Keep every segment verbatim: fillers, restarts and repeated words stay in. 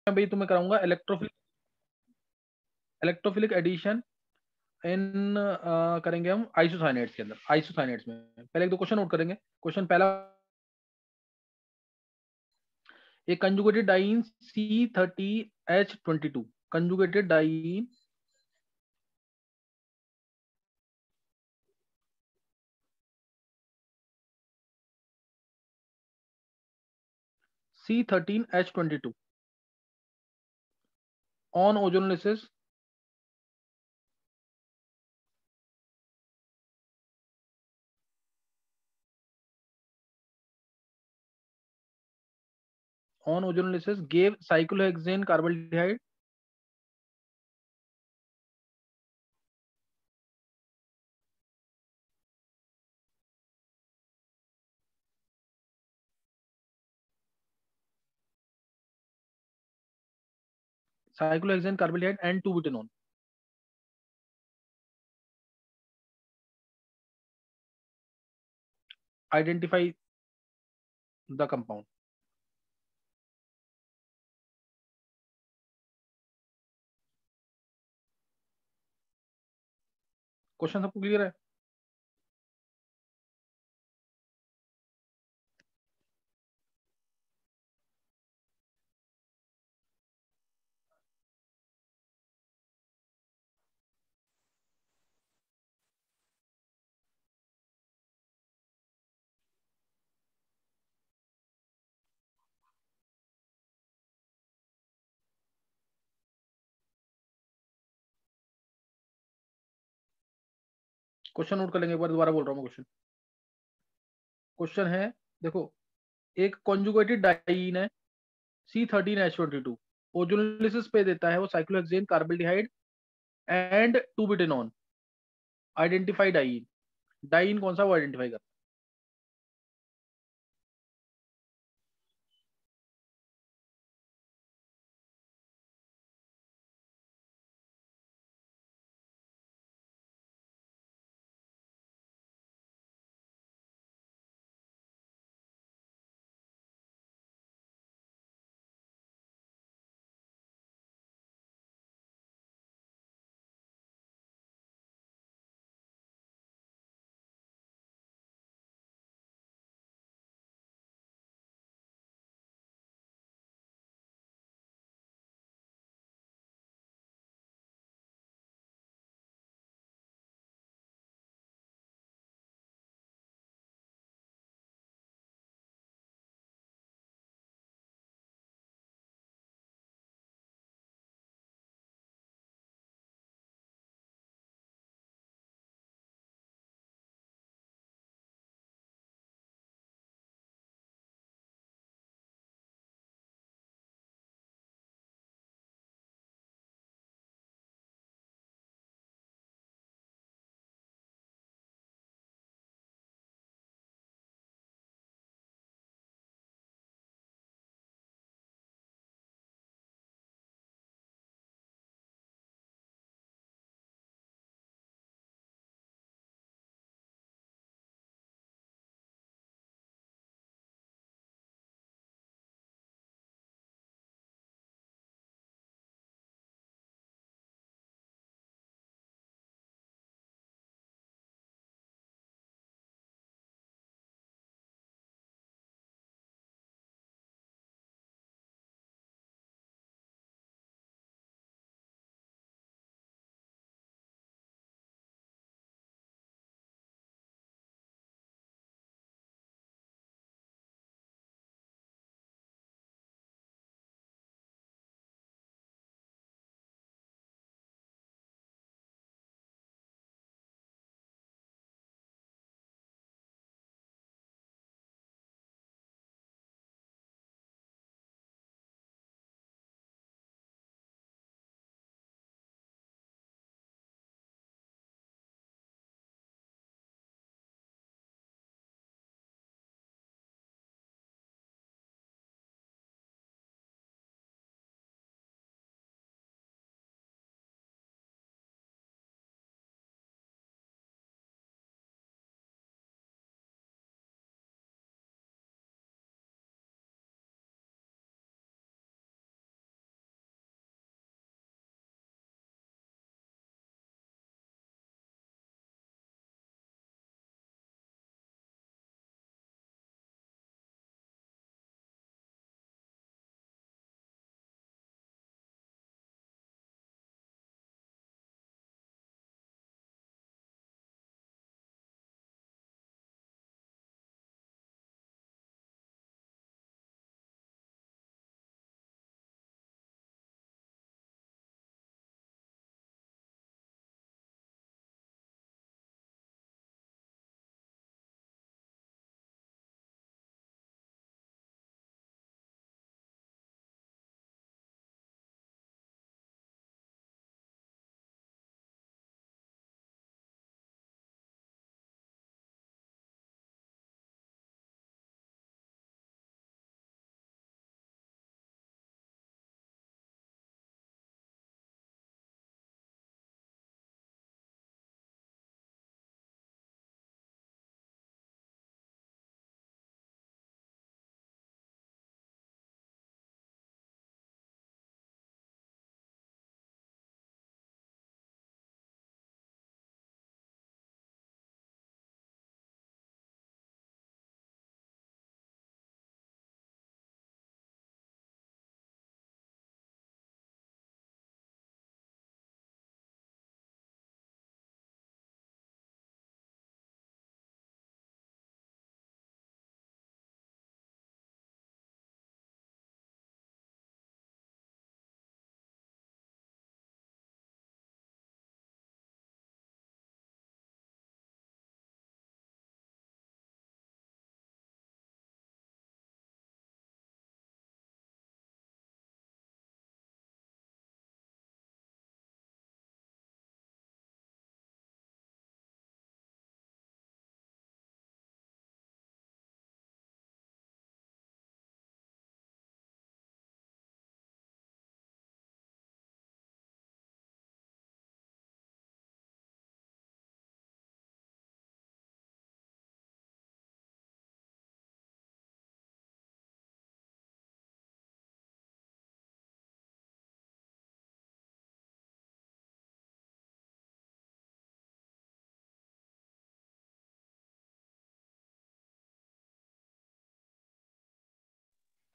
भाई तुम्हें कराऊंगा इलेक्ट्रोफिलिक इलेक्ट्रोफिलिक एडिशन इन करेंगे हम आइसोसाइनेट्स के अंदर। आइसोसाइनेट्स में पहले एक दो क्वेश्चन नोट करेंगे। क्वेश्चन पहला, एक conjugated diene C thirty H twenty two, conjugated diene C thirteen H twenty two on ozonolysis on ozonolysis gave cyclohexane carbaldehyde cyclohexane carbaldehyde and two butanol। identify the compound। Question सबको clear है? Question note कर लेंगे, एक बार दोबारा बोल रहा हूँ question. Question है, देखो, एक कॉन्जुगेटेड डाइन है C thirteen H twenty two, ozonolysis पे देता है वो cyclohexane carbaldehyde and two butanone. Identify diene, diene कौन सा वो आइडेंटिफाई कर।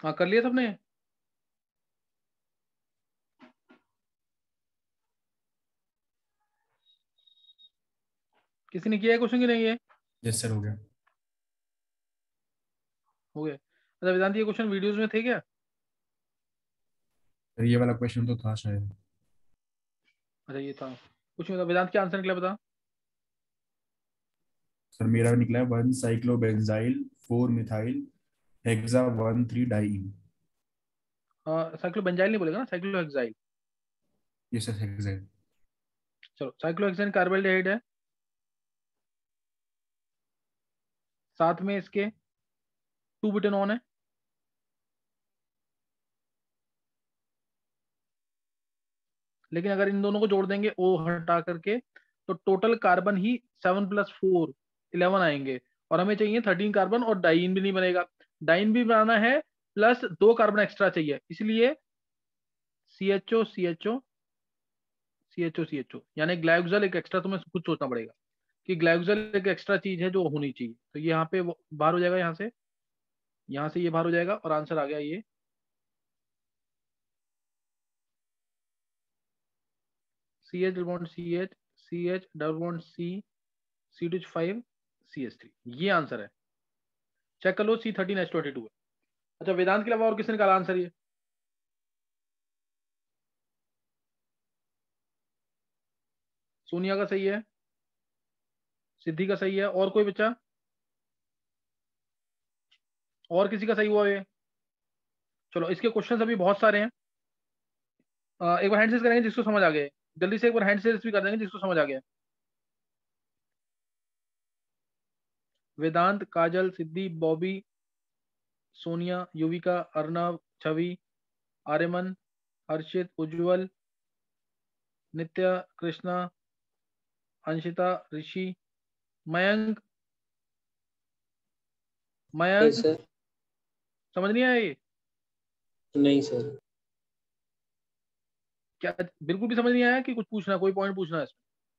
हाँ कर लिया सबने? किसी ने किया है क्वेश्चन की नहीं है? यस सर, हो गया। हो गया। अच्छा वेदांत, ये क्वेश्चन वीडियोस में थे क्या? सर ये वाला क्वेश्चन तो था शायद। अच्छा ये था। कुछ नहीं, वेदांत क्या आंसर निकला बता। सर मेरा निकला है one cyclobenzyl four methyl hexa one three diene. Cyclobenzyl नहीं बोलेगा ना, साइक्लोहेक्साइल। ये सर हेक्साइल। चलो, साइक्लोहेक्सेन कार्बोल्डिहाइड है, साथ में इसके टू बुटेनॉन है। लेकिन अगर इन दोनों को जोड़ देंगे ओ हटा करके, तो टोटल कार्बन ही सेवन प्लस फोर इलेवन आएंगे। और हमें चाहिए थर्टीन कार्बन, और डाइन भी नहीं बनेगा। डाइन भी बनाना है, प्लस दो कार्बन एक्स्ट्रा चाहिए, इसलिए C H O C H O C H O C H O, यानी ग्लाइकोजल एक एक्स्ट्रा तुम्हें खुद सोचना पड़ेगा कि ग्लाइकोजल एक एक्स्ट्रा चीज है जो होनी चाहिए। तो ये यहाँ पे वो बाहर हो जाएगा, यहाँ से यहाँ से ये बाहर हो जाएगा, और आंसर आ गया ये C H double bond C H, C H double bond C, C two five, C H three, ये आंसर है। चेक कर लो, C thirteen H twenty two है। अच्छा वेदांत के अलावा और किसने निकाला आंसर ये? सोनिया का सही है, सिद्धि का सही है, और कोई बच्चा? और किसी का सही हुआ ये? चलो, इसके क्वेश्चंस अभी बहुत सारे हैं। अ, एक बार हैंड रेज करेंगे जिसको समझ आ गया है। जल्दी से एक बार हैंड रेज भी कर देंगे जिसको समझ आ गया है। वेदांत, काजल, सिद्धि, बॉबी, सोनिया, युविका, अर्नव, छवि, आर्यमन, हर्षित, उज्जवल, नित्या, कृष्णा, अंशिता, ऋषि, मयंक। Yes Mayank, sir. समझ नहीं आया ये? नहीं सर। क्या बिल्कुल भी समझ नहीं आया कि कुछ पूछना, कोई पॉइंट पूछना है इसमें?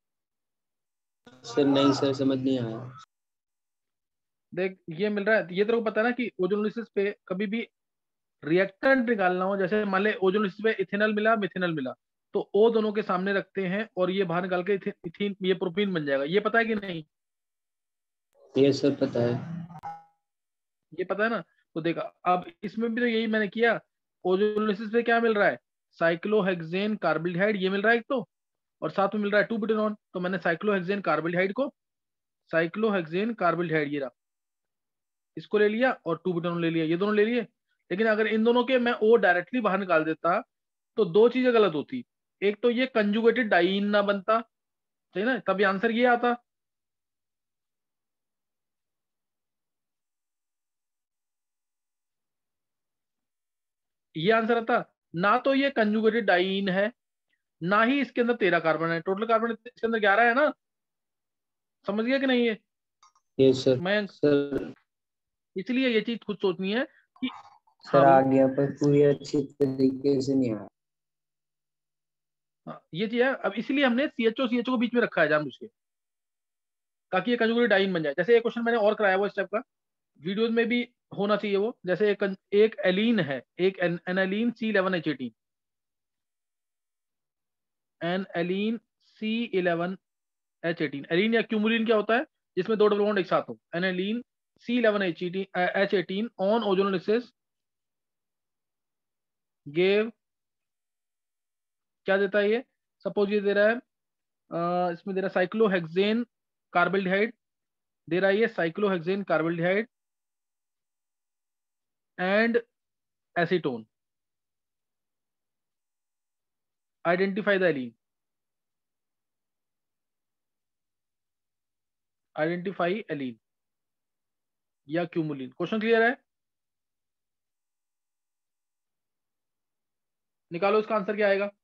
सर नहीं सर, समझ नहीं आया। देख, ये मिल रहा है, ये तेरे को पता है ना कि ओजोनोलिसिस पे कभी भी रिएक्टेंट निकालना हो, जैसे मान ले ओजोनोलिसिस पे इथेनॉल मिला, मिथेनॉल मिला, तो ओ दोनों के सामने रखते हैं और ये बाहर निकाल के इथीन, ये प्रोपीन बन जाएगा। ये पता है कि नहीं? यस सर, पता है। ये पता है ना? तो देखा, अब इसमें भी तो यही मैंने किया। ओजोनोलिसिस पे क्या मिल रहा है? साइक्लोहेक्सेन कार्बोल्डिहाइड, ये मिल रहा है एक तो, और साथ में मिल रहा है टू बुटेनॉन। तो मैंने साइक्लोहेक्सेन कार्बोल्डिहाइड को, साइक्लोहेक्सेन कार्बोल्डिहाइड ये रहा, इसको ले लिया, और टू बुटेनॉन ले लिया, ये दोनों ले लिए। लेकिन अगर इन दोनों के मैं ओ डायरेक्टली बाहर निकाल देता, तो दो चीजें गलत होती। एक तो ये कंजुगेटेड डाइईन ना बनता, सही ना, तभी आंसर ये आता। ये आंसर आता ना, तो ये कंजुगेटेड डाइईन है, ना ही इसके अंदर तेरह कार्बन है। टोटल कार्बन इसके अंदर ग्यारह है ना? समझ गया कि नहीं है? Yes sir. मैं, सर इसलिए ये चीज खुद सोचनी है कि, सर हाँ बोलो। आगे पर पूरी अच्छी तरीके से नहीं आया। हाँ, ये चीज है। अब इसलिए हमने सी एच ओ सी एच ओ को बीच में रखा है जानबूझ के, ताकि ये कंजुगेटेड डाइईन बन जाए। जैसे एक क्वेश्चन मैंने और कराया हुआ इस टाइप का, वीडियोज में भी होना चाहिए वो। जैसे एक एक एलीन है, एक an allene C eleven H eighteen, an allene C eleven H eighteen. Allene या क्यूमुलिन क्या होता है? जिसमें दो डबल बॉन्ड एक साथ हो। An allene C eleven H eighteen H eighteen on ozonolysis gave, क्या देता है ये? सपोज ये दे रहा है, अ, इसमें दे रहा है साइक्लोहेक्सेन कार्बोल्डिहाइड, दे रहा है ये cyclohexane carbaldehyde and acetone, identify the allene, identify allene या क्यूमुलिन। क्वेश्चन क्लियर है? निकालो इसका आंसर क्या आएगा।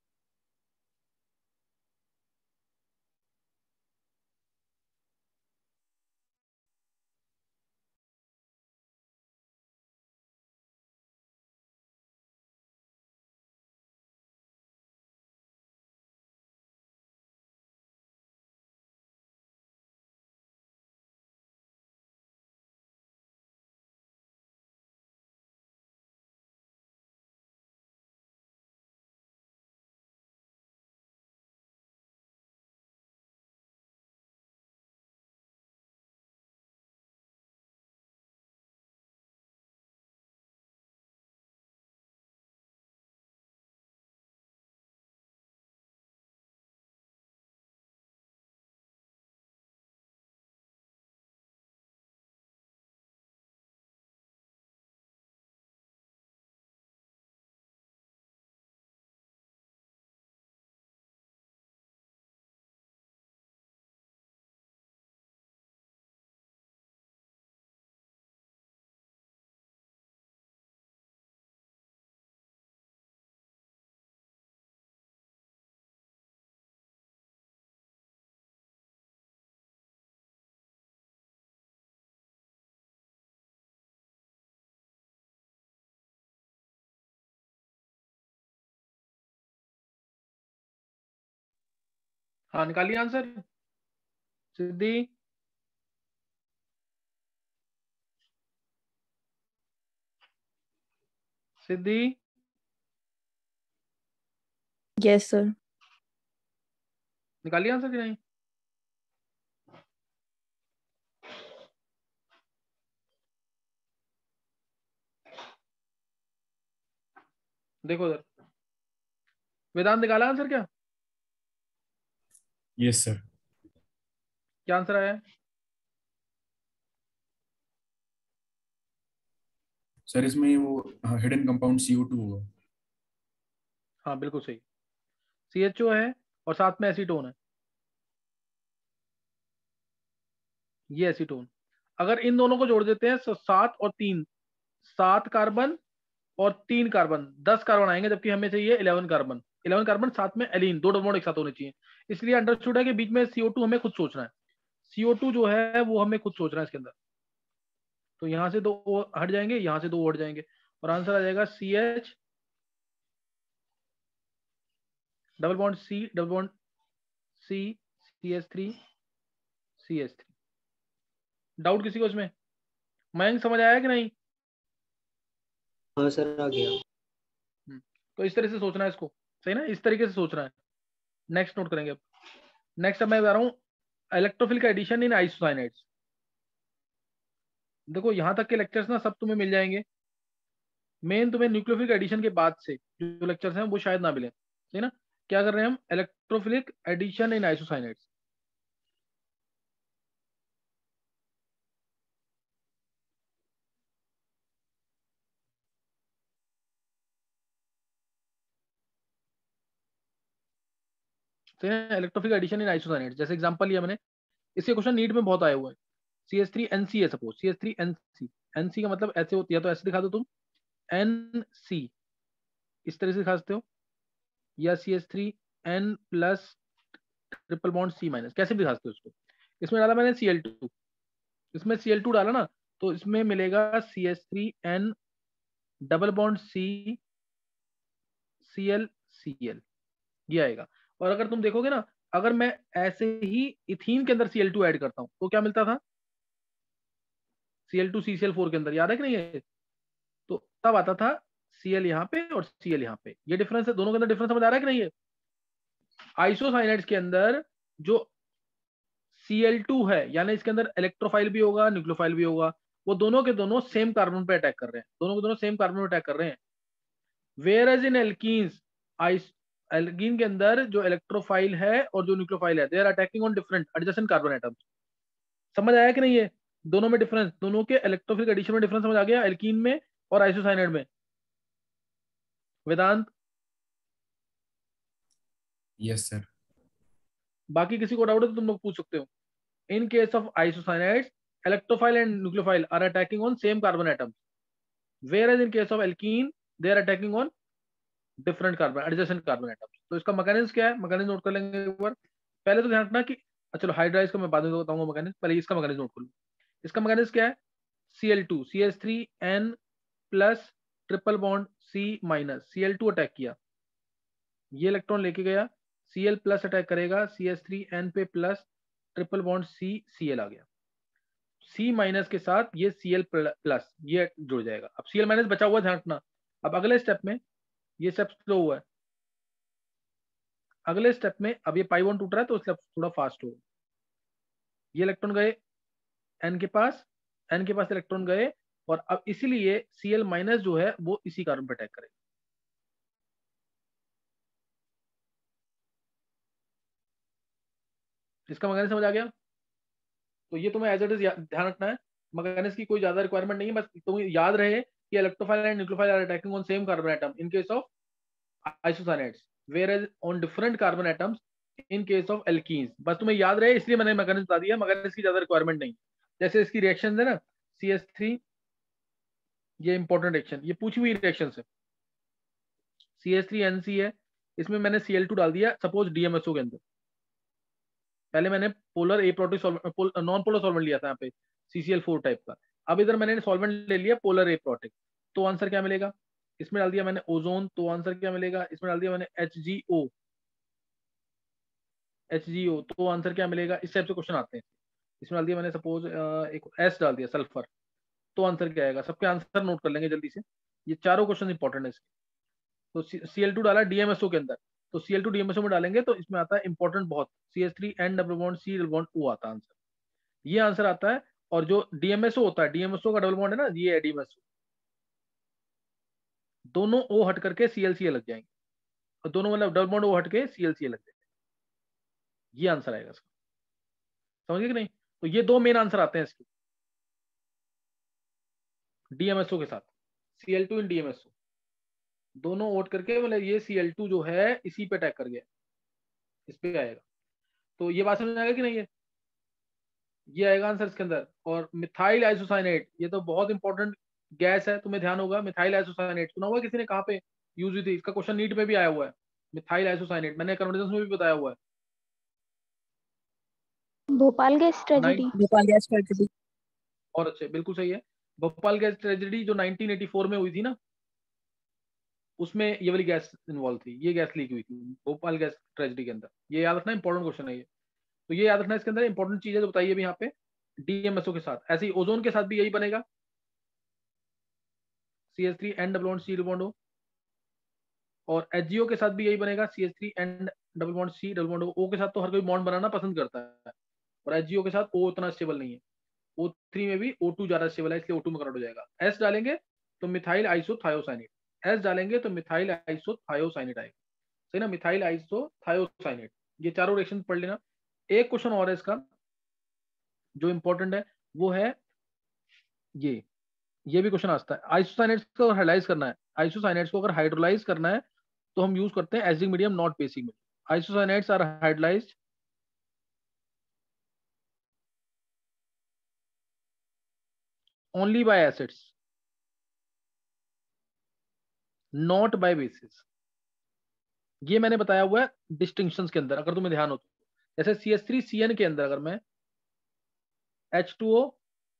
हाँ निकालिए answer Siddhi. Siddhi yes sir. निकालिए आंसर कि नहीं? देखो उधर, वेदांत निकाला आंसर क्या? Yes sir. क्या आंसर आया है? सर इसमें वो hidden compound C O two होगा। हाँ बिल्कुल सही, सी एच ओ है और साथ में एसीटोन है, ये एसीटोन। अगर इन दोनों को जोड़ देते हैं तो सात और तीन, सात कार्बन और तीन कार्बन, दस कार्बन आएंगे, जबकि हमें चाहिए इलेवन कार्बन। इलेवन कार्बन साथ में एलीन, दो डबल बॉन्ड एक साथ होने चाहिए। इसलिए अंडरस्टूड है कि बीच में सी ओ टू हमें खुद सोचना है, सी ओ टू जो है वो हमें खुद सोचना है इसके अंदर। तो यहां से दो हट जाएंगे, यहां से दो हट जाएंगे, और आंसर आ जाएगा C H double bond C double bond C C H three C H three. Doubt किसी को इसमें? मयंक समझ आया कि नहीं? हाँ सर आ गया। हम्म, तो इस तरह से सोचना है इसको, सही ना, इस तरीके से सोचना है। नेक्स्ट नोट करेंगे अब। नेक्स्ट अब मैं बता रहा हूँ इलेक्ट्रोफिल का एडिशन इन आइसोसाइनाइड्स। देखो यहां तक के लेक्चर्स ना सब तुम्हें मिल जाएंगे, मेन तुम्हें न्यूक्लियोफिलिक एडिशन के बाद से जो लेक्चर्स हैं वो शायद ना मिले, सही ना। क्या कर रहे हैं हम? Electrophilic addition in isocyanides. Electrophilic addition in isocyanides, जैसे एग्जांपल लिया मैंने, इसके क्वेश्चन नीट में बहुत आए हुए हैं। C H three N C है suppose, C H three N C, N C का मतलब ऐसे होती है, तो ऐसे दिखा दो तुम, एन सी, इस तरह से दिखा सकते हो, या C H three N plus triple bond C minus, कैसे भी दिखा सकते हो उसको। इसमें डाला मैंने सी एल टू, इसमें सी एल टू डाला ना, तो इसमें मिलेगा C H three N double bond C C L C L, ये आएगा। और अगर तुम देखोगे ना, अगर मैं ऐसे ही इथीन के अंदर सी एल टू ऐड करता हूं तो क्या मिलता था? C L two C C L four के अंदर, याद है कि नहीं है? तो तब आता था Cl यहाँ पे और Cl यहाँ पे, ये डिफरेंस है, दोनों के अंदर डिफरेंस समझ आ रहा है कि नहीं है? आइसोसाइनाइड्स के अंदर जो सी एल टू है, यानी इसके अंदर इलेक्ट्रोफाइल भी होगा न्यूक्लियोफाइल भी होगा, वो दोनों के दोनों सेम कार्बन पे अटैक कर रहे हैं, दोनों के दोनों सेम कार्बन पे अटैक कर रहे हैं। वेयर एज इन एल्कीन्स, आइस एल्कीन के अंदर जो इलेक्ट्रोफाइल है और जो न्यूक्लियोफाइल है, they are attacking on different adjacent carbon atoms. समझ आया कि नहीं है? दोनों में डिफरेंस, दोनों के इलेक्ट्रोफिलिक एडिशन में डिफरेंस समझ आ गया, एल्कीन में और आइसोसाइनाइड में। वेदांत? Yes sir. बाकी किसी को डाउट है तो तुम लोग पूछ सकते हो। In case of isocyanides, electrophile and nucleophile are attacking on same carbon atoms, whereas in case of alkene they are attacking on different carbon adjacent carbon atoms। तो इसका मैकेनिज्म क्या है, मैकेनिज्म नोट कर लेंगे एक बार। पहले तो ध्यान रखना कि, चलो हाइड्राइज का मैं बाद में बताऊंगा मैकेनिज्म, पहले इसका मैकेनिज्म नोट कर लो। इसका मैकेनिज्म क्या है? C L two C H three N plus triple bond C minus, C L two attack किया, ये इलेक्ट्रॉन लेके गया, Cl प्लस अटैक करेगा सी एच थ्री एन पे plus triple bond C Cl आ गया, C माइनस के साथ ये Cl प्लस ये जुड़ जाएगा। अब Cl माइनस बचा हुआ, ध्यान रखना। अब अगले स्टेप में, ये स्टेप स्लो हुआ है, अगले स्टेप में अब ये पाई बॉन्ड टूट रहा है तो स्टेप थोड़ा फास्ट होगा। ये इलेक्ट्रॉन गए N के पास, N के पास इलेक्ट्रॉन गए, और अब इसीलिए Cl माइनस जो है वो इसी कार्बन पर अटैक करेगा। इसका मैकेनिज्म समझ आ गया? तो ये तुम्हें एज इट इज ध्यान रखना है, मैकेनिज्म की कोई ज्यादा रिक्वायरमेंट नहीं है, बस तुम्हें याद रहे कि electrophile and nucleophile are attacking on same carbon atom in case of isocyanides, whereas on different carbon atoms in case of alkenes। बस तुम्हें याद रहे इसलिए मैंने मैकेनिज्म बता दिया, मैकेनिज्म की ज्यादा रिक्वायरमेंट नहीं। जैसे इसकी रिएक्शन है ना, सी एच थ्री, ये इंपॉर्टेंट रिएक्शन, ये पूछी हुई रिएक्शन है, C H three N C है, इसमें मैंने सी एल टू डाल दिया suppose D M S O के अंदर। पहले मैंने polar aprotic non polar solvent लिया था यहाँ पे C C L four type का, अब इधर मैंने सॉल्वेंट ले लिया पोलर ए प्रोटिक, तो आंसर क्या मिलेगा? इसमें डाल दिया मैंने ओजोन, तो आंसर क्या मिलेगा? इसमें डाल दिया मैंने एच जी ओ, एच जी ओ, तो आंसर क्या मिलेगा? इस टाइप से क्वेश्चन आते हैं। इसमें डाल दिया मैंने सपोज एक एस डाल दिया सल्फर, तो आंसर क्या आएगा? सबके आंसर नोट कर लेंगे जल्दी से, ये चारों क्वेश्चन इंपॉर्टेंट है इसके। तो सी एल टू डाला डी एम एस ओ के अंदर, तो C L two D M S O में डालेंगे तो इसमें आता है इंपॉर्टेंट बहुत, C H three N double bond C double bond O आता है आंसर, ये आंसर आता है। और जो डी एम एस ओ होता है, डी एम एस ओ का डबल बॉन्ड है ना, ये है डी एम एस ओ, दोनों ओ हट करके सी एल सी ए लग जाएंगे, और दोनों मतलब डबल बॉन्ड ओ हट के सी एल सी ए लग जाएंगे, ये आंसर आएगा इसका। समझ गए कि नहीं? तो ये दो मेन आंसर आते हैं इसके डी एम एस ओ के साथ, C L two in D M S O, दोनों ओट करके मतलब ये सी एल टू जो है इसी पे अटैक कर गया, इस पे आएगा। तो ये बात समझ आएगा कि नहीं? है ये आएगा आंसर इसके अंदर। और मिथाइल आइसोसाइनेट, ये तो बहुत इंपॉर्टेंट गैस है, तुम्हें ध्यान होगा। मिथाइल आइसोसाइनेट सुना हुआ किसी ने? कहाँ पे यूज हुई थी? इसका क्वेश्चन नीट में भी आया हुआ है, मिथाइल आइसोसाइनेट, मैंने कन्वर्सेशन में भी बताया हुआ है। Bhopal gas tragedy. Bhopal gas tragedy. और अच्छे, बिल्कुल सही है। भोपाल गैस ट्रेजेडी जो नाइनटीन एटी फोर में हुई थी ना, उसमें ये वाली गैस इन्वॉल्व थी, ये गैस लीक हुई थी भोपाल गैस ट्रेजेडी के अंदर। ये याद रखना, इंपॉर्टेंट क्वेश्चन है ये, तो ये याद रखना। इसके अंदर इंपॉर्टेंट चीजें जो बताइए भी यहाँ पे, डी एम एस ओ के साथ, ऐसे ही ओजोन के साथ भी यही बनेगा, C H three N double bond C double bond O, और एच जी ओ के साथ भी यही बनेगा, C H three N double bond C double bond O. O के साथ तो हर कोई बॉन्ड बनाना पसंद करता है, और एच जी ओ के साथ ओ उतना स्टेबल नहीं है, ओ थ्री में भी ओ टू ज्यादा स्टेबल है, इसलिए ओ टू में कन्वर्ट हो जाएगा। एस डालेंगे तो मिथाइल आइसोथायोसाइनेट, एस डालेंगे तो मिथाइल आइसोथायोसाइनेट आएगा, सही ना, मिथाइल आइसोथायोसाइनेट। ये चारों रिएक्शन पढ़ लेना। एक क्वेश्चन और है इसका जो इंपॉर्टेंट है, वो है ये ये भी क्वेश्चन आता है। आइसोसाइनेट्स को अगर हाइड्रोलाइज करना है, आइसोसाइनेट्स को अगर हाइड्रोलाइज करना है तो हम यूज करते हैं acidic medium, not basic medium. Isocyanates are hydrolysed only by acids, not by bases. ये मैंने बताया हुआ है डिस्टिंक्शंस के अंदर, अगर तुम्हें ध्यान हो तो। जैसे C H three C N के अंदर अगर मैं H two O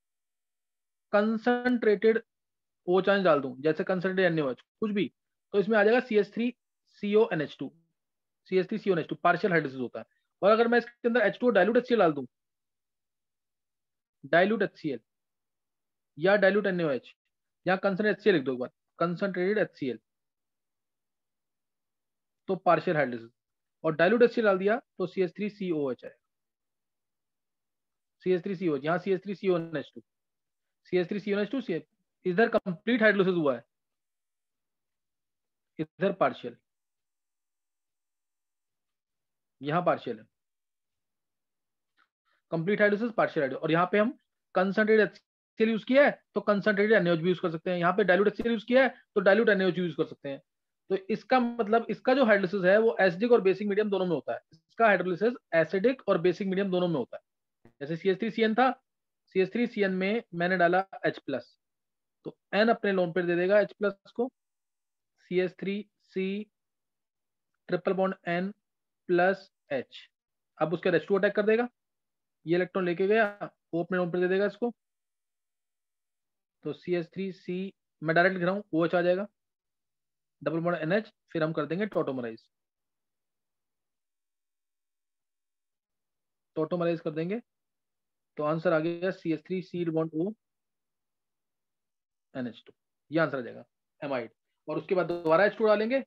concentrated O चांस डाल दूं, जैसे concentrated N A O H कुछ भी, तो इसमें आ जाएगा C H three C O N H two, C H three C O N H two, partial hydrolysis होता है। और अगर मैं इसके अंदर H two O dilute H C L डाल दूं, डाइल्यूट एच सी एल या dilute N A O H, या कंसंट्रेटेड एच सी एल लिख दो एक बार, कंसंट्रेटेड एच सी एल, तो पार्शियल हाइड्रोलिसिस। और डाइल्यूट एच सी एल डाल दिया तो C H three C O H है, C H three C O H, यहाँ C H three C O N H two, C H three C O N H two, इधर complete hydrolysis हुआ है, इधर partial, यहाँ partial है, complete hydrolysis partial hydrolysis. और यहाँ पे हम कंसंट्रेटेड एचसीएल यूज किया है तो कंसंट्रेटेड एनएच भी यूज कर सकते हैं, यहाँ पे डाइल्यूट एचसीएल यूज किया है तो डाइल्यूट एनएच यूज कर सकते हैं। तो इसका मतलब इसका जो हाइड्रोलिसिस है वो एसिडिक और बेसिक मीडियम दोनों में होता है, इसका हाइड्रोलिसिस एसिडिक और बेसिक मीडियम दोनों में होता है। जैसे C H three C N था, C H three C N में मैंने डाला H प्लस, तो N अपने लोन पे दे देगा H प्लस को, C H three C triple bond N plus H, अब उसके H टू अटैक कर देगा, ये इलेक्ट्रॉन लेके गया, वो अपने लोन पे दे देगा इसको, तो सी एच थ्री सी मैं डायरेक्ट लिख रहा हूँ, OH आ जाएगा, डबल बॉन्ड NH, फिर हम कर देंगे टोटोमराइज, टोटोमराइज कर देंगे, तो आंसर आ गया C H three C bond O N H two, ये आंसर आ जाएगा एमाइड। और उसके बाद दोबारा H टू डालेंगे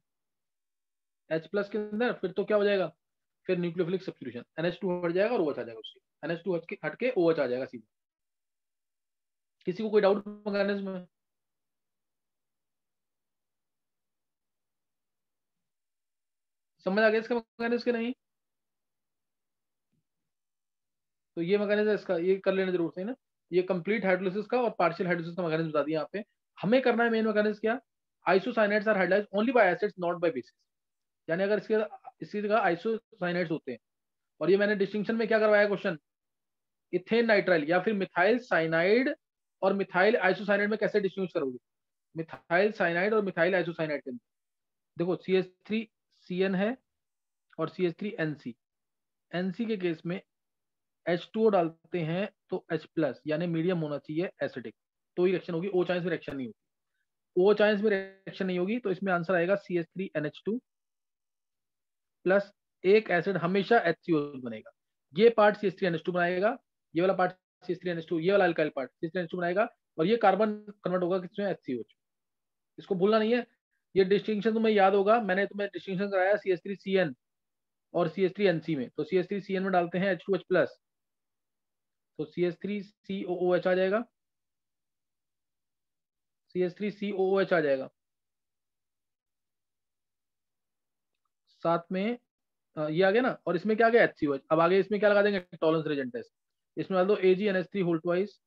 H प्लस के अंदर, फिर तो क्या हो जाएगा, फिर nucleophilic substitution, N H two हट जाएगा और OH आ जाएगा, उससे एन एच टू हट के हट के OH आ जाएगा सीधा। किसी को कोई डाउट मैकेनिज्म में? समझ आ गया इसका मैकेनिज्म के नहीं? तो ये मैकेनिज्म इसका ये कर लेना जरूर, है ना। ये कंप्लीट हाइड्रोलिसिस का और पार्शियल हाइड्रोलिसिस का मैकेनिज्म बता दिया यहाँ पे। हमें करना है मेन मैकेनिज्म क्या, isocyanates are hydrolysed only by acids not by bases, यानी अगर इसके इसी जगह आइसोसाइनेट्स होते हैं। और ये मैंने डिस्टिंक्शन में क्या करवाया क्वेश्चन, इथेन नाइट्राइल या फिर मिथाइल साइनाइड और मिथाइल आइसोसाइनाइड में कैसे डिस्टिंग्विश करोगे, मिथाइल साइनाइड और मिथाइल आइसोसाइनाइड के अंदर देखो C H three C N है और C H three N C, N C के केस में एच टू ओ डालते हैं तो H प्लस यानी मीडियम होना चाहिए एसिडिक, तो ही रिएक्शन होगी, O चांस में रिएक्शन नहीं होगी, O चांस में रिएक्शन नहीं होगी, तो इसमें आंसर आएगा C H three N H two plus एक एसिड हमेशा एच सी ओ बनेगा। ये part C H three N H two बनाएगा, ये वाला part C H three N H two, ये वाला alkyl part C H three N H two बनाएगा, और ये कार्बन कन्वर्ट होगा किसमें, एच सी ओ। इसको भूलना नहीं है, ये डिस्टिंक्शन तुम्हें याद होगा, मैंने तुम्हें डिस्टिंक्शन कराया C H three C N और C H three N C में। तो C H three C N में डालते हैं एच टू एच प्लस, तो C H three C O O H आ जाएगा, C H three C O O H आ जाएगा। साथ में अ, ये आ गया ना, और इसमें क्या आ गया, एच सी ओ एच। अब आगे इसमें क्या लगा देंगे, टॉलरेंस रिएजेंट टेस्ट। इसमें डाल दो A G N H three whole twice,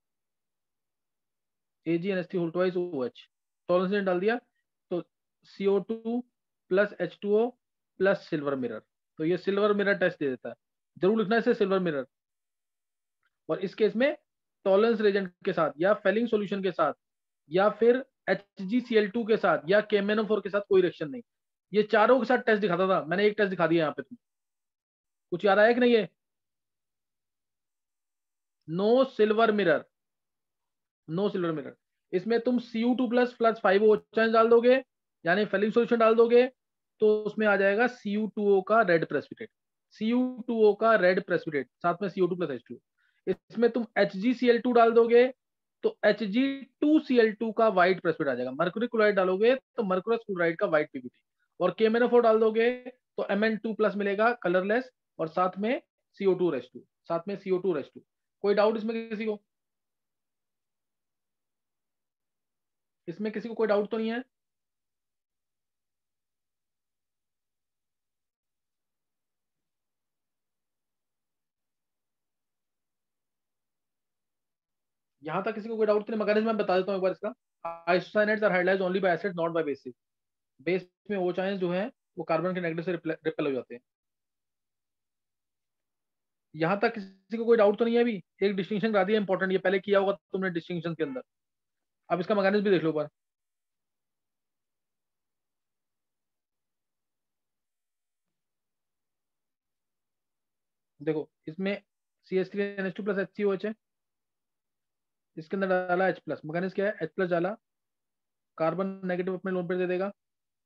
A G N H three whole twice O H, Tollens reagent डाल दिया, तो C O two plus H two O plus silver mirror. तो ये silver mirror test दे देता है, जरूर लिखना है इसे सिल्वर मिरर। और इस केस में टॉलरेंस रिएजेंट के साथ या फेलिंग सॉल्यूशन के साथ या फिर H G C L two के साथ या के एम एन ओ फोर के साथ कोई रिएक्शन नहीं। ये चारों के साथ टेस्ट दिखाता था, मैंने एक टेस्ट दिखा दिया यहाँ पे। तुम कुछ याद आया कि नहीं है, no silver mirror, no silver mirror. इसमें तुम C U two plus plus five O डाल दोगे, यानी फेलिंग सॉल्यूशन डाल दोगे, तो उसमें आ जाएगा सी यू टू ओ का red precipitate, C U two O का रेड प्रेसिपिटेट, साथ में C O two plus H two. इसमें तुम H G C L two डाल दोगे तो H G two C L two का व्हाइट प्रेसिपिटेट आ जाएगा। मर्क्यूरी क्लोराइड डालोगे तो मर्क्यूरस क्लोराइड का व्हाइट पीपीटी, और K M N O four डाल दोगे तो एम एन टू प्लस मिलेगा कलरलेस, और साथ में सी ओ टू रेस टू, साथ में सी ओ टू रेस टू। कोई डाउट इसमें किसी को, इसमें किसी को कोई डाउट तो नहीं है? यहां तक किसी को कोई डाउट नहीं? मैकेनिज्म मैं बता देता हूं एक बार इसका। Isocyanates are hydrolysed only by acid not by bases. Base में ओ चाइन्स जो है वो कार्बन के नेगेटिव से रिपेल हो जाते हैं। यहां तक किसी को कोई डाउट तो नहीं है? अभी एक डिस्टिंक्शन करा दिया इंपॉर्टेंट, ये पहले किया होगा तुमने डिस्टिंक्शन के अंदर। अब इसका मैकेनिज्म भी देख लो एक बार। देखो इसमें C H three N H two plus H C O H है, इसके अंदर डाला H प्लस। मैकेनिज्म क्या है, H प्लस डाला, कार्बन नेगेटिव अपने लोन पे दे देगा,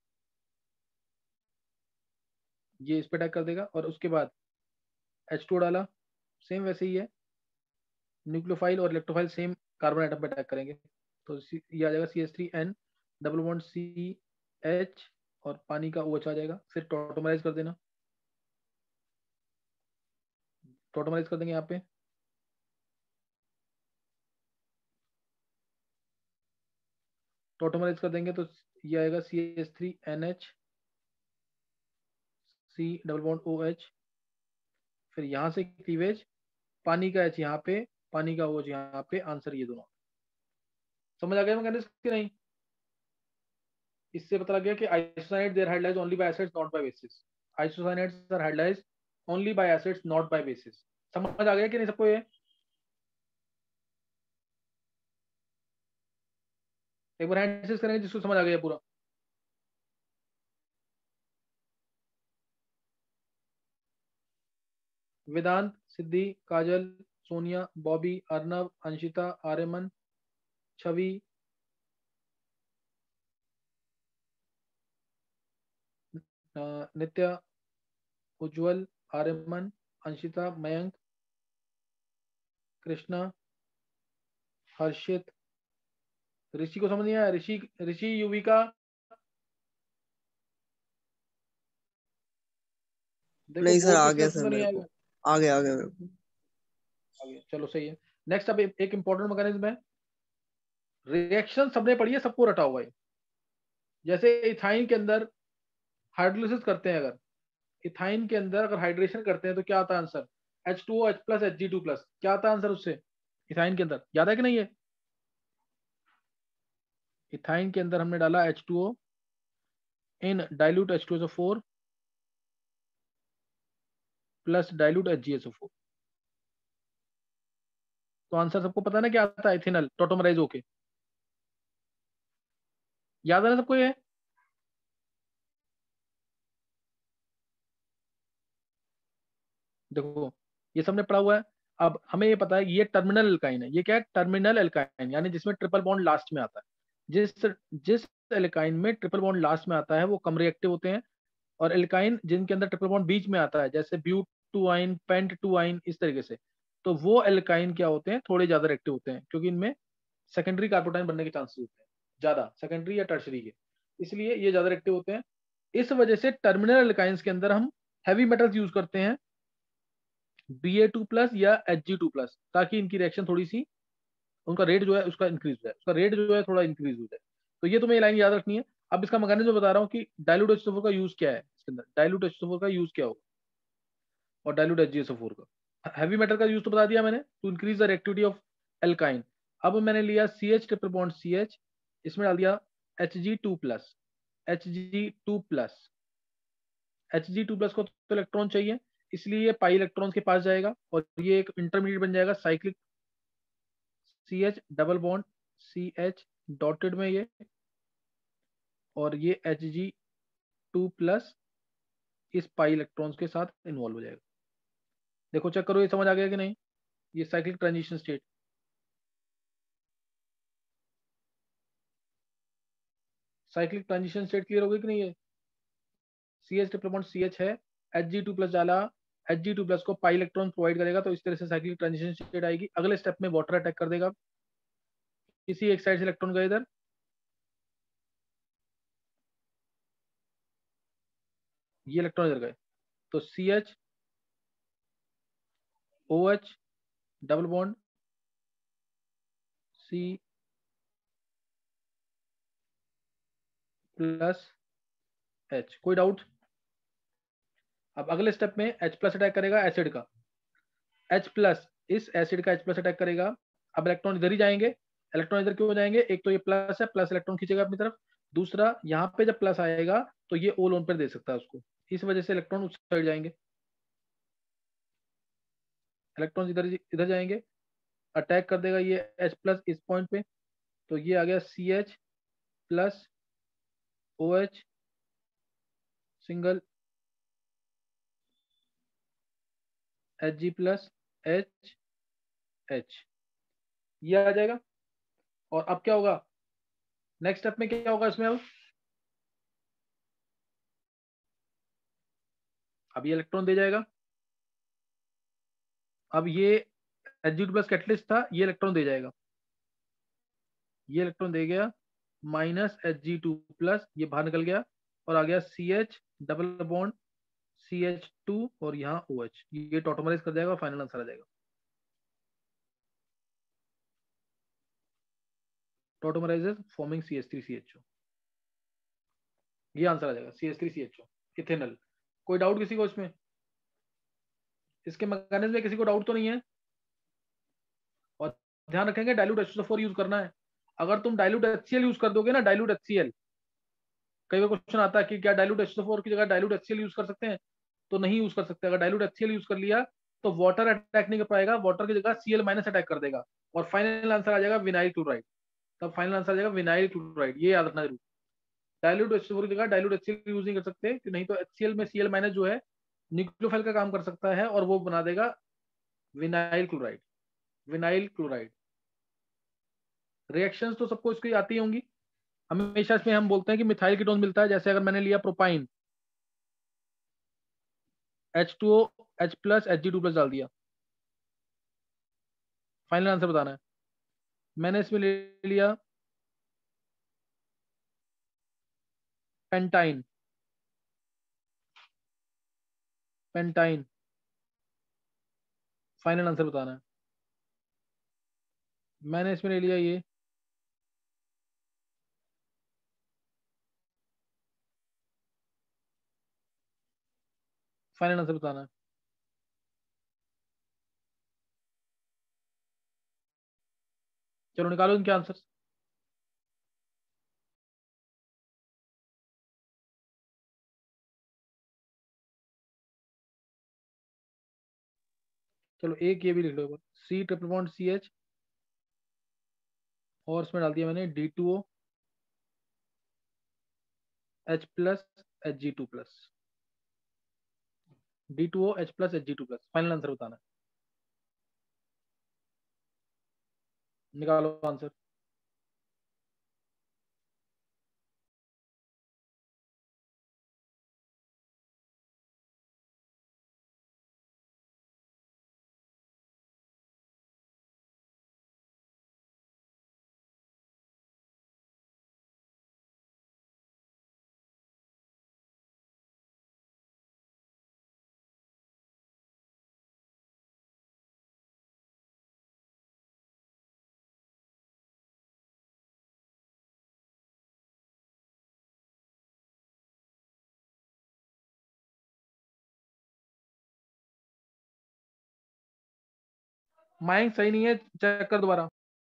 ये इस पे अटैक कर देगा, और उसके बाद एच टू डाला, सेम वैसे ही है, न्यूक्लियोफाइल और इलेक्ट्रोफाइल सेम कार्बन आइटम पे अटैक करेंगे। तो ये आ जाएगा C H three N double bond C H, और पानी का ओ एच आ जाएगा। फिर टोटोमराइज कर देना, टोटोमराइज कर देंगे यहाँ पे, टोटोमराइज कर देंगे तो ये आएगा C H three N H C double bond O H. फिर यहाँ से क्लीवेज, पानी का एच यहाँ पे, पानी का ओ एच यहाँ पे, आंसर ये दोनों। समझ आ गया मैकेनिज्म कि नहीं? इससे पता लग गया कि isocyanate they are hydrolysed only by acids not by bases. Isocyanates are hydrolysed only by acids not by bases. समझ आ गया कि नहीं सबको? ये एक बार हैंड रेज करेंगे जिसको समझ आ गया पूरा। वेदांत, सिद्धि, काजल, सोनिया, बॉबी, अर्नव, अंशिता, आर्यमन, छवि, नित्या, उज्जवल, आर्यमन, अंशिता, मयंक, कृष्णा, हर्षित, ऋषि को समझ नहीं आया? ऋषि, ऋषि, युविका, नहीं सर, आ गया तो सर नहीं मेरे को, आएगा? आ गया आ गया मेरे को। आ गया, चलो सही है। नेक्स्ट अब एक इंपॉर्टेंट मैकेनिज्म है, रिएक्शन सबने पढ़ी है, सबको रटा हुआ है। जैसे इथाइन के अंदर हाइड्रोलिसिस करते हैं, अगर इथाइन के अंदर अगर हाइड्रेशन करते हैं तो क्या आता है answer, H two O H plus H G two plus. क्या आता है आंसर उससे इथाइन के अंदर, याद है कि नहीं है? इथाइन के अंदर हमने डाला H two O in dilute H two S O four plus dilute H G S O four. तो आंसर सबको पता है ना क्या आता है, इथेनॉल टोटोमराइज होके। याद है ना सबको ये? देखो ये सबने पढ़ा हुआ है। अब हमें ये पता है ये टर्मिनल एल्काइन है। ये क्या है, टर्मिनल एल्काइन, यानी जिसमें ट्रिपल बॉन्ड लास्ट में आता है। जिस जिस एल्काइन में ट्रिपल बॉन्ड लास्ट में आता है वो कम रिएक्टिव होते हैं, और एल्काइन जिनके अंदर ट्रिपल बॉन्ड बीच में आता है, जैसे but two yne, pent two yne, इस तरीके से, तो वो एल्काइन क्या होते हैं, थोड़े ज्यादा रिएक्टिव होते हैं, क्योंकि इनमें सेकेंडरी कार्बोटाइन बनने के चांसेस होते हैं ज्यादा, सेकेंडरी या टर्शरी के, इसलिए ये ज्यादा रिएक्टिव होते हैं। इस वजह से टर्मिनल एल्काइंस के अंदर हम हैवी मेटल्स यूज करते हैं, बी ए टू प्लस या एच जी टू प्लस, ताकि इनकी रिएक्शन थोड़ी सी, उनका रेट जो है उसका इंक्रीज हो जाए, उसका रेट जो है थोड़ा इंक्रीज हो जाए। तो ये तुम्हें ये लाइन याद रखनी है। अब इसका मैकेनिज्म बता रहा हूँ कि dilute H two O four का यूज क्या है इसके अंदर, dilute H two O four का यूज क्या होगा और dilute H G S O four का। हैवी मेटल का यूज तो बता दिया मैंने, to increase the reactivity of alkyne. अब मैंने लिया C H triple bond C H, इसमें डाल दिया H G two plus, H G two plus, H G two plus को तो इलेक्ट्रॉन चाहिए, इसलिए ये पाई इलेक्ट्रॉन्स के पास जाएगा और ये एक इंटरमीडिएट बन जाएगा, cyclic C H double bond C H dotted में ये, और ये एच जी टू प्लस इस पाई इलेक्ट्रॉन्स के साथ इन्वॉल्व हो जाएगा। देखो चेक करो, ये समझ आ गया कि नहीं, ये cyclic transition state. Cyclic transition state clear हो गई कि नहीं है। C H triple bond C H है, एच जी टू प्लस डाला, एच जी टू प्लस को पाई इलेक्ट्रॉन प्रोवाइड करेगा, तो इस तरह से साइक्लिक ट्रांजिशन स्टेट आएगी। अगले स्टेप में वाटर अटैक कर देगा, किसी एक साइड से इलेक्ट्रॉन गए इधर, ये इलेक्ट्रॉन इधर गए, तो C H O H double bond C plus H. कोई डाउट। अब अगले स्टेप में H प्लस अटैक करेगा एसिड का, H प्लस इस एसिड का H प्लस अटैक करेगा। अब इलेक्ट्रॉन इधर ही जाएंगे, इलेक्ट्रॉन इधर क्यों जाएंगे, एक तो ये प्लस है, प्लस इलेक्ट्रॉन खींचेगा अपनी तरफ, दूसरा यहाँ पे जब प्लस आएगा तो ये ओ लोन पर दे सकता है उसको, इस वजह से इलेक्ट्रॉन उस साइड जाएंगे, इलेक्ट्रॉन इधर इधर जाएंगे, अटैक कर देगा ये H प्लस इस पॉइंट पे, तो ये आ गया C H plus O H single H G plus H H, ये आ जाएगा। और अब क्या होगा, नेक्स्ट स्टेप में क्या होगा इसमें, अब अब ये इलेक्ट्रॉन दे जाएगा। अब ये H G two plus catalyst था, ये इलेक्ट्रॉन दे जाएगा, ये इलेक्ट्रॉन दे गया, minus H G two plus, ये बाहर निकल गया और आ गया C H double bond C H two और यहाँ ओ एच, ये टॉटोमराइज कर जाएगा, फाइनल आंसर आ जाएगा। Tautomerises forming C H three C H O, ये आंसर आ जाएगा, C H three C H O ethanol. कोई डाउट किसी को इसमें, इसके मैकेनिज्म में किसी को डाउट तो नहीं है। और ध्यान रखेंगे dilute H two O four use करना है। अगर तुम dilute H C L use कर दोगे ना, डाइल्यूट एच सी एल, कई बार क्वेश्चन आता है कि क्या dilute H two O four की जगह dilute H C L use कर सकते हैं, तो नहीं यूज कर सकते। अगर dilute H C L use कर लिया तो वाटर अटैक नहीं कर पाएगा, वाटर की जगह सी एल माइनस अटैक कर देगा और फाइनल आंसर आ जाएगा विनाइल क्लोराइड। तब फाइनल आंसर आ जाएगा विनाइल क्लोराइड, ये याद रखना जरूर। Dilute H two O four की जगह dilute H C L use नहीं कर सकते, कि नहीं तो एच सी एल में सी एल माइनस जो है न्यूक्लियोफाइल का काम कर सकता है और वो बना देगा vinyl chloride. Vinyl chloride reactions तो सबको इसकी आती होंगी। हमेशा इसमें हम बोलते हैं कि मिथाइल कीटोन मिलता है, जैसे अगर मैंने लिया propyne, H two O H plus H G two plus डाल दिया, फाइनल आंसर बताना है। मैंने इसमें ले लिया पेंटाइन, पेंटाइन, फाइनल आंसर बताना है। मैंने इसमें ले लिया ये फाइनल आंसर बताना है। चलो निकालो इनके आंसर। चलो एक ये भी लिख लो, C triple bond C H और इसमें डाल दिया मैंने D two O H plus H G two plus, D two O H plus H G two plus, final answer बताना है। निकालो आंसर। माइंग सही नहीं है, चेक कर दोबारा।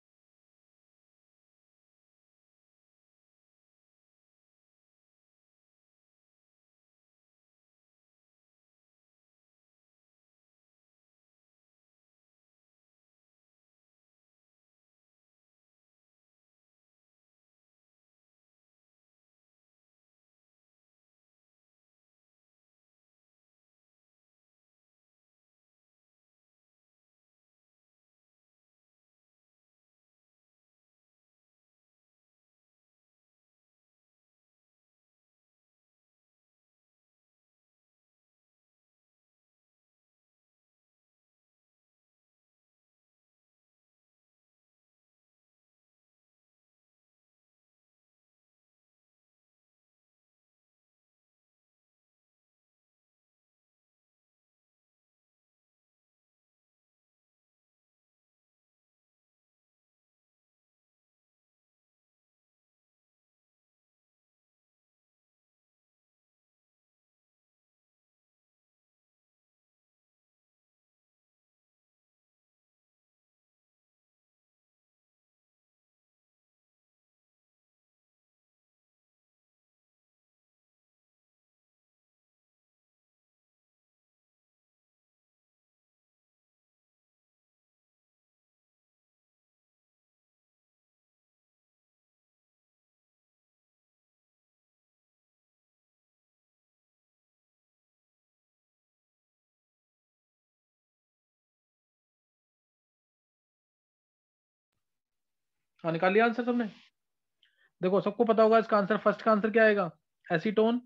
हाँ, निकाल लिया आंसर सबने? देखो सबको पता होगा इसका आंसर, फर्स्ट का आंसर क्या आएगा? एसीटोन।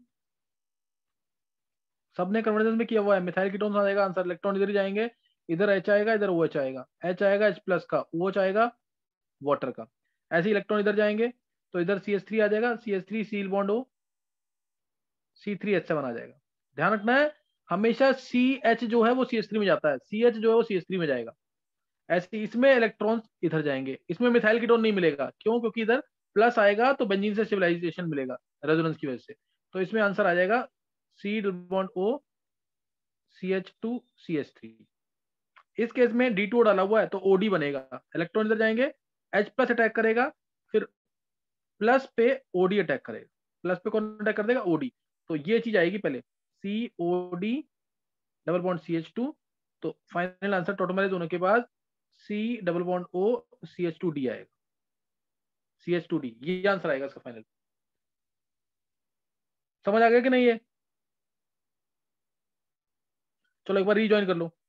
सबने कन्वर्जन में किया हुआ है, मिथाइल कीटोन आ जाएगा आंसर। इलेक्ट्रॉन इधर ही जाएंगे, इधर एच आएगा, इधर ओ एच आएगा, एच आएगा एच प्लस का, ओ एच आएगा वाटर का। ऐसे इलेक्ट्रॉन इधर जाएंगे तो इधर सी एच थ्री आ जाएगा, सी एच थ्री सील bond O, C three H seven आ जाएगा। ध्यान रखना है, हमेशा सी एच जो है वो सी एच थ्री में जाता है, सी एच जो है वो सी एच थ्री में जाएगा। ऐसे इसमें इलेक्ट्रॉन इधर जाएंगे, इसमें मिथाइल कीटोन नहीं मिलेगा। क्यों? क्योंकि इधर प्लस आएगा तो बेंजीन से स्टेबलाइजेशन मिलेगा रेजोनेंस की वजह से। तो इसमें आंसर आ जाएगा C double bond O C H two C H three. इस केस में डी टू डाला हुआ है तो ओडी बनेगा। इलेक्ट्रॉन इधर जाएंगे, H प्लस अटैक करेगा, फिर प्लस पे ओडी अटैक करेगा। प्लस पे कौन अटैक कर देगा? ओडी। तो ये चीज आएगी पहले, C O D double bond C H two. तो फाइनल आंसर टोटोमराइज होने के बाद C double bond O C H two D आएगा, सी एच टू डी, ये आंसर आएगा इसका फाइनल। समझ आ गया कि नहीं? है चलो एक बार रीजॉइन कर लो।